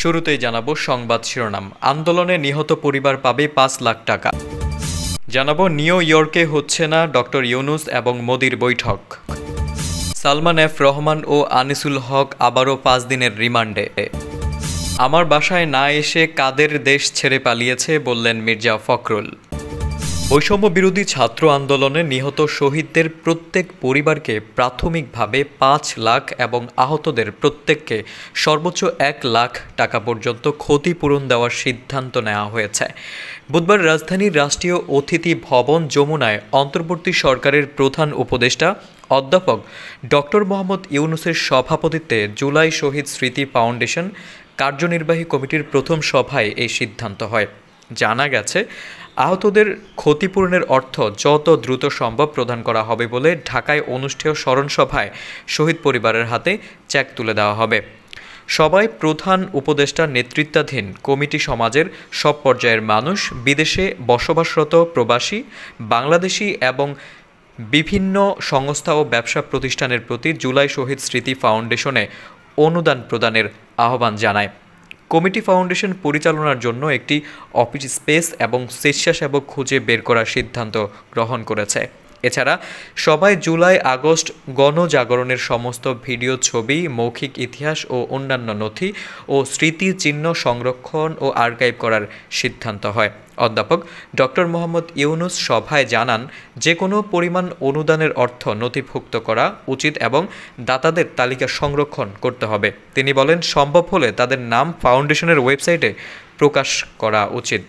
শুরুতেই জানাবো সংবাদ শিরোনাম। আন্দোলনে নিহত পরিবার পাবে ৫ লাখ টাকা। জানাবো নিউ ইয়র্কে হচ্ছে না ডক্টর ইউনূস এবং মোদির বৈঠক। সালমান এফ রহমান ও আনিসুল হক আবারও ৫ দিনের রিমান্ডে। আমার বাসায় না এসে কাদের দেশ ছেড়ে পালিয়েছে বললেন মির্জা ফখরুল। বৈষম্য বিরোধী ছাত্র আন্দোলনে নিহত শহীদদের প্রত্যেক পরিবারকে প্রাথমিকভাবে ৫ লাখ এবং আহতদের প্রত্যেককে সর্বোচ্চ ১ লাখ টাকা পর্যন্ত ক্ষতিপূরণ দেওয়ার সিদ্ধান্ত নেওয়া হয়েছে। বুধবার রাজধানীর রাষ্ট্রীয় অতিথি ভবন যমুনায় অন্তর্বর্তী সরকারের প্রধান উপদেষ্টা অধ্যাপক ডক্টর মোহাম্মদ ইউনূসের সভাপতিত্বে জুলাই শহীদ স্মৃতি ফাউন্ডেশন কার্যনির্বাহী কমিটির প্রথম সভায় এই সিদ্ধান্ত হয়। জানা গেছে, আহতদের ক্ষতিপূরণের অর্থ যত দ্রুত সম্ভব প্রদান করা হবে বলে ঢাকায় অনুষ্ঠেয় স্মরণসভায় শহীদ পরিবারের হাতে চেক তুলে দেওয়া হবে। সবাই প্রধান উপদেষ্টার নেতৃত্বাধীন কমিটি সমাজের সব পর্যায়ের মানুষ, বিদেশে বসবাসরত প্রবাসী, বাংলাদেশি এবং বিভিন্ন সংস্থা ও ব্যবসা প্রতিষ্ঠানের প্রতি জুলাই শহীদ স্মৃতি ফাউন্ডেশনে অনুদান প্রদানের আহ্বান জানায়। কমিটি ফাউন্ডেশন পরিচালনার জন্য একটি অফিস স্পেস এবং স্বেচ্ছাসেবক খুঁজে বের করার সিদ্ধান্ত গ্রহণ করেছে। এছাড়া সবাই জুলাই আগস্ট গণজাগরণের সমস্ত ভিডিও, ছবি, মৌখিক ইতিহাস ও অন্যান্য নথি ও স্মৃতিচিহ্ন সংরক্ষণ ও আর্কাইভ করার সিদ্ধান্ত হয়। অধ্যাপক ডক্টর মোহাম্মদ ইউনূস সভায় জানান, যে কোনো পরিমাণ অনুদানের অর্থ নথিভুক্ত করা উচিত এবং দাতাদের তালিকা সংরক্ষণ করতে হবে। তিনি বলেন, সম্ভব হলে তাদের নাম ফাউন্ডেশনের ওয়েবসাইটে প্রকাশ করা উচিত।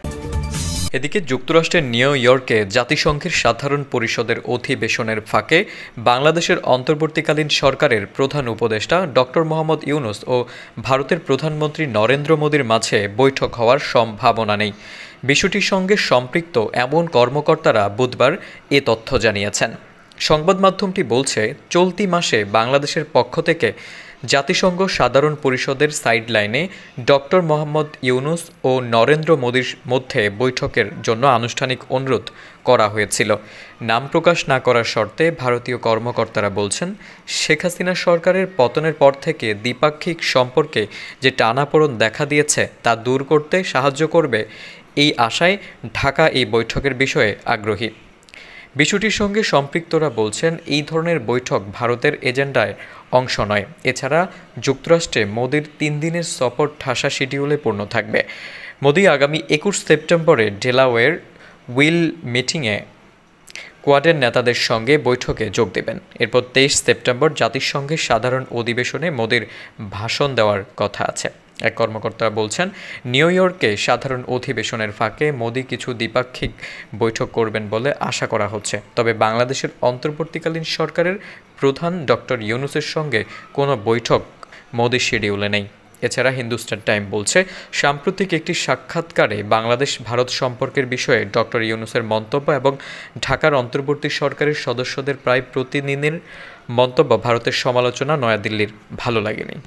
এদিকে যুক্তরাষ্ট্রের নিউ ইয়র্কে জাতিসংঘের সাধারণ পরিষদের অধিবেশনের ফাঁকে বাংলাদেশের অন্তর্বর্তীকালীন সরকারের প্রধান উপদেষ্টা ডক্টর মোহাম্মদ ইউনূস ও ভারতের প্রধানমন্ত্রী নরেন্দ্র মোদির মাঝে বৈঠক হওয়ার সম্ভাবনা নেই। বিষয়টির সঙ্গে সম্পৃক্ত এমন কর্মকর্তারা বুধবার এ তথ্য জানিয়েছেন। সংবাদ মাধ্যমটি বলছে, চলতি মাসে বাংলাদেশের পক্ষ থেকে জাতিসংঘ সাধারণ পরিষদের সাইডলাইনে ডক্টর মোহাম্মদ ইউনূস ও নরেন্দ্র মোদির মধ্যে বৈঠকের জন্য আনুষ্ঠানিক অনুরোধ করা হয়েছিল। নাম প্রকাশ না করার শর্তে ভারতীয় কর্মকর্তারা বলছেন, শেখ হাসিনা সরকারের পতনের পর থেকে দ্বিপাক্ষিক সম্পর্কে যে টানাপোড়েন দেখা দিয়েছে তা দূর করতে সাহায্য করবে এই আশায় ঢাকা এই বৈঠকের বিষয়ে আগ্রহী। বিষয়টির সঙ্গে সম্পৃক্তরা বলছেন, এই ধরনের বৈঠক ভারতের এজেন্ডায় অংশ নয়। এছাড়া যুক্তরাষ্ট্রে মোদির 3 দিনের সফর ঠাসা শিডিউলে পূর্ণ থাকবে। মোদি আগামী 21 সেপ্টেম্বরে ডেলাওয়্যার উইল মিটিংয়ে কোয়াডের নেতাদের সঙ্গে বৈঠকে যোগ দেবেন। এরপর 23 সেপ্টেম্বর জাতিসংঘের সাধারণ অধিবেশনে মোদির ভাষণ দেওয়ার কথা আছে। এক কর্মকর্তা বলছেন, নিউ ইয়র্কে সাধারণ অধিবেশনের ফাঁকে মোদি কিছু দ্বিপাক্ষিক বৈঠক করবেন বলে আশা করা হচ্ছে। তবে বাংলাদেশের অন্তর্বর্তীকালীন সরকারের প্রধান ডক্টর ইউনূসের সঙ্গে কোনো বৈঠক মোদির শিডিউলে নেই। এছাড়া হিন্দুস্তান টাইম বলছে, সাম্প্রতিক একটি সাক্ষাৎকারে বাংলাদেশ ভারত সম্পর্কের বিষয়ে ডক্টর ইউনূসের মন্তব্য এবং ঢাকার অন্তর্বর্তী সরকারের সদস্যদের প্রায় প্রতিদিনের মন্তব্য ভারতের সমালোচনা নয়াদিল্লির ভালো লাগেনি।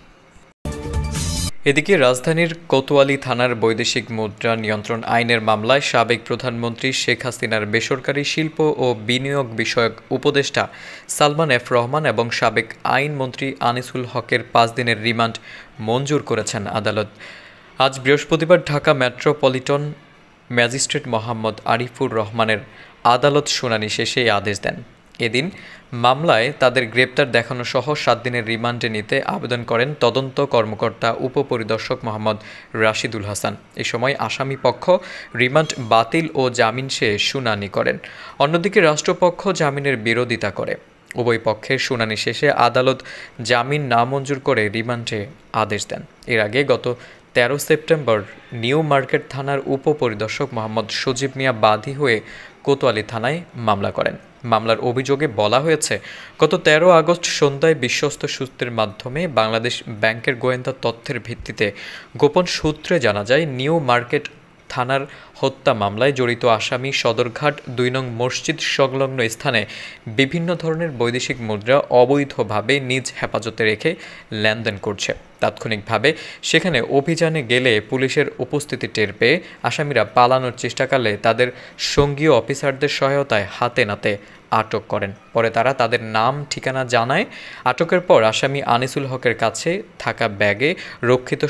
এদিকে রাজধানীর কোতোয়ালি থানার বৈদেশিক মুদ্রা নিয়ন্ত্রণ আইনের মামলায় সাবেক প্রধানমন্ত্রী শেখ হাসিনার বেসরকারি শিল্প ও বিনিয়োগ বিষয়ক উপদেষ্টা সালমান এফ রহমান এবং সাবেক আইনমন্ত্রী আনিসুল হকের 5 দিনের রিমান্ড মঞ্জুর করেছেন আদালত। আজ বৃহস্পতিবার ঢাকা মেট্রোপলিটন ম্যাজিস্ট্রেট মোহাম্মদ আরিফুর রহমানের আদালত শুনানি শেষে এই আদেশ দেন। এদিন মামলায় তাদের গ্রেপ্তার দেখানো সহ 7 দিনের রিমান্ডে নিতে আবেদন করেন তদন্ত কর্মকর্তা উপপরিদর্শক মোহাম্মদ রাশিদুল হাসান। এ সময় আসামি পক্ষ রিমান্ড বাতিল ও জামিন চেয়ে শুনানি করেন। অন্যদিকে রাষ্ট্রপক্ষ জামিনের বিরোধিতা করে। উভয় পক্ষের শুনানি শেষে আদালত জামিন নামঞ্জুর করে রিমান্ডে আদেশ দেন। এর আগে গত 13 সেপ্টেম্বর নিউ মার্কেট থানার উপপরিদর্শক মোহাম্মদ সজীব মিয়া বাদী হয়ে কোতোয়ালি থানায় মামলা করেন। মামলার অভিযোগে বলা হয়েছে, গত 13 আগস্ট সন্ধ্যায় বিশ্বস্ত সূত্রের মাধ্যমে বাংলাদেশ ব্যাংকের গোয়েন্দা তথ্যের ভিত্তিতে গোপন সূত্রে জানা যায়, নিউ মার্কেট থানার হত্যা মামলায় জড়িত আসামি সদরঘাট ২ নং মসজিদ সংলগ্ন স্থানে বিভিন্ন ধরনের বৈদেশিক মুদ্রা অবৈধভাবে নিজ হেফাজতে রেখে লেনদেন করছে। তাৎক্ষণিকভাবে সেখানে অভিযানে গেলে পুলিশের উপস্থিতি টের পেয়ে আসামিরা পালানোর চেষ্টাকালে তাদের সঙ্গীয় অফিসারদের সহায়তায় হাতে নাতে আটক করেন। পরে তারা তাদের নাম ঠিকানা জানায়। আটকের পর আসামি আনিসুল হকের কাছে থাকা ব্যাগে রক্ষিত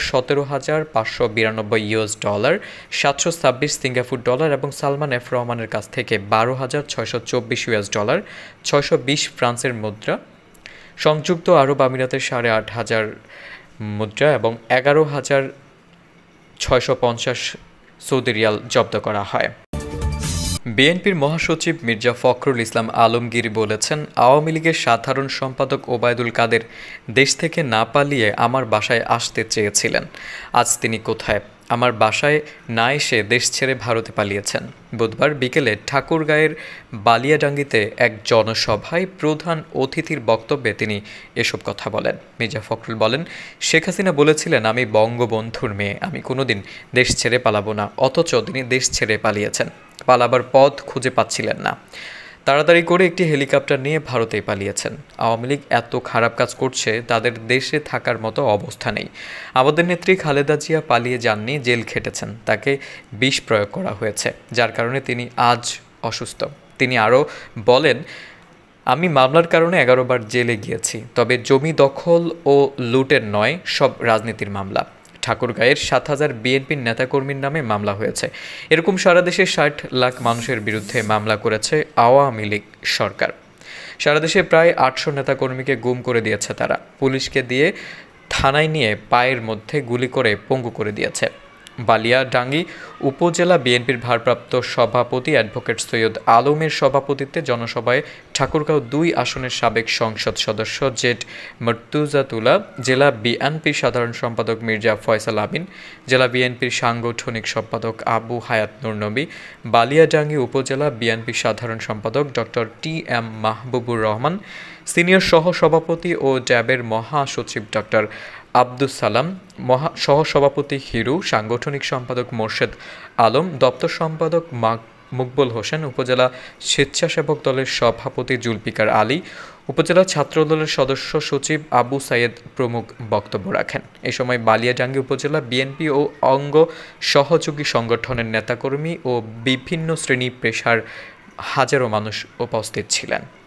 $১৭,৫৯২ $726 সিঙ্গাপুর ডলার এবং সালমান এফ রহমানের কাছ থেকে $১২,৬২৪ $৬২০ ফ্রান্সের মুদ্রা, সংযুক্ত আরব আমিরাতের ৮,৫০০ মুদ্রা এবং ১১,৬৫০ সৌদি রিয়াল জব্দ করা হয়। বিএনপির মহাসচিব মির্জা ফখরুল ইসলাম আলমগীর বলেছেন, আওয়ামী লীগের সাধারণ সম্পাদক ওবায়দুল কাদের দেশ থেকে না পালিয়ে আমার বাসায় আসতে চেয়েছিলেন। আজ তিনি কোথায়? আমার বাসায় না এসে দেশ ছেড়ে ভারতে পালিয়েছেন। বুধবার বিকেলে ঠাকুরগাঁয়ের বালিয়াডাঙ্গিতে এক জনসভায় প্রধান অতিথির বক্তব্যে তিনি এসব কথা বলেন। মির্জা ফখরুল বলেন, শেখ হাসিনা বলেছিলেন আমি বঙ্গবন্ধুর মেয়ে, আমি কোনোদিন দেশ ছেড়ে পালাবো না। অথচ তিনি দেশ ছেড়ে পালিয়েছেন। পালাবার পথ খুঁজে পাচ্ছিলেন না, তাড়াতাড়ি করে একটি হেলিকপ্টার নিয়ে ভারতেই পালিয়েছেন। আওয়ামী লীগ এত খারাপ কাজ করছে, তাদের দেশে থাকার মতো অবস্থা নেই। আমাদের নেত্রী খালেদা জিয়া পালিয়ে যাননি, জেল খেটেছেন, তাকে বিষ প্রয়োগ করা হয়েছে, যার কারণে তিনি আজ অসুস্থ। তিনি আরও বলেন, আমি মামলার কারণে ১১ বার জেলে গিয়েছি, তবে জমি দখল ও লুটের নয়, সব রাজনীতির মামলা। ঠাকুরগাঁয়ের ৭,০০০ বিএনপির নেতাকর্মীর নামে মামলা হয়েছে। এরকম সারা দেশে ৬০ লাখ মানুষের বিরুদ্ধে মামলা করেছে আওয়ামী লীগ সরকার। সারা দেশে প্রায় ৮০০ নেতাকর্মীকে গুম করে দিয়েছে তারা। পুলিশকে দিয়ে থানায় নিয়ে পায়ের মধ্যে গুলি করে পঙ্গু করে দিয়েছে। বালিয়াডাঙ্গি উপজেলা বিএনপির ভারপ্রাপ্ত সভাপতি অ্যাডভোকেট সৈয়দ আলমের সভাপতিত্বে জনসভায় ঠাকুরগাঁও ২ আসনের সাবেক সংসদ সদস্য জেড মর্তুজাতুলা, জেলা বিএনপির সাধারণ সম্পাদক মির্জা ফয়সাল আমিন, জেলা বিএনপির সাংগঠনিক সম্পাদক আবু হায়াত নূর নবী, বালিয়াডাঙ্গি উপজেলা বিএনপির সাধারণ সম্পাদক doctor T M. Mahbubur Rahman, senior সহসভাপতি ও ড্যাবের মহাসচিব ডক্টর আব্দুস সালাম, সহসভাপতি হিরু, সাংগঠনিক সম্পাদক মোর্শেদ আলম, দপ্তর সম্পাদক মুকবুল হোসেন, উপজেলা স্বেচ্ছাসেবক দলের সভাপতি জুলফিকার আলী, উপজেলা ছাত্রদলের সদস্য সচিব আবু সাইয়েদ প্রমুখ বক্তব্য রাখেন। এ সময় বালিয়াডাঙ্গি উপজেলা বিএনপি ও অঙ্গ সহযোগী সংগঠনের নেতাকর্মী ও বিভিন্ন শ্রেণী পেশার হাজারো মানুষ উপস্থিত ছিলেন।